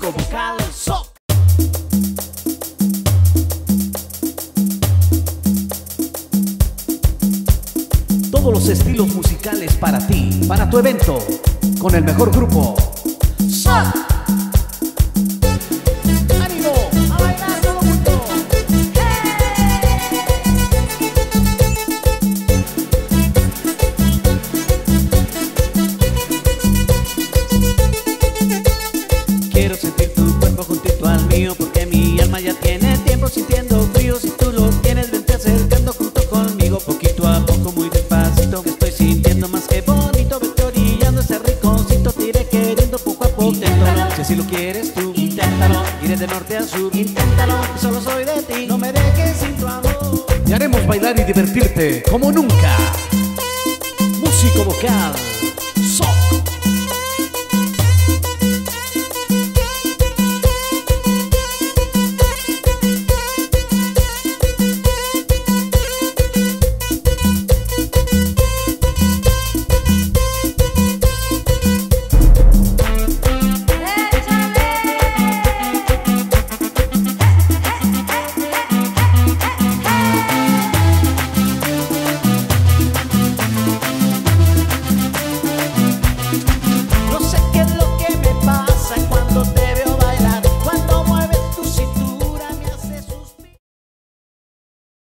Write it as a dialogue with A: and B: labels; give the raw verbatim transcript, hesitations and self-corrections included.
A: músico vocal. So. Todos los estilos musicales para ti, para tu evento, con el mejor grupo. So. ¡Ánimo! ¡A bailar todo el mundo! Quiero sentir tu cuerpo juntito al mío, porque mi alma ya tiene tiempo sintiendo frío. Si tú lo tienes, vente acercando junto conmigo, poquito a poco, muy despacito, que estoy sintiendo más que bonito. Vete orillando ese rinconcito, te iré queriendo poco a poco. Inténtalo, si así lo quieres tú, inténtalo. Iré de norte a sur, inténtalo, que solo soy de ti, no me dejes sin tu amor. Y haremos bailar y divertirte como nunca. Músico vocal.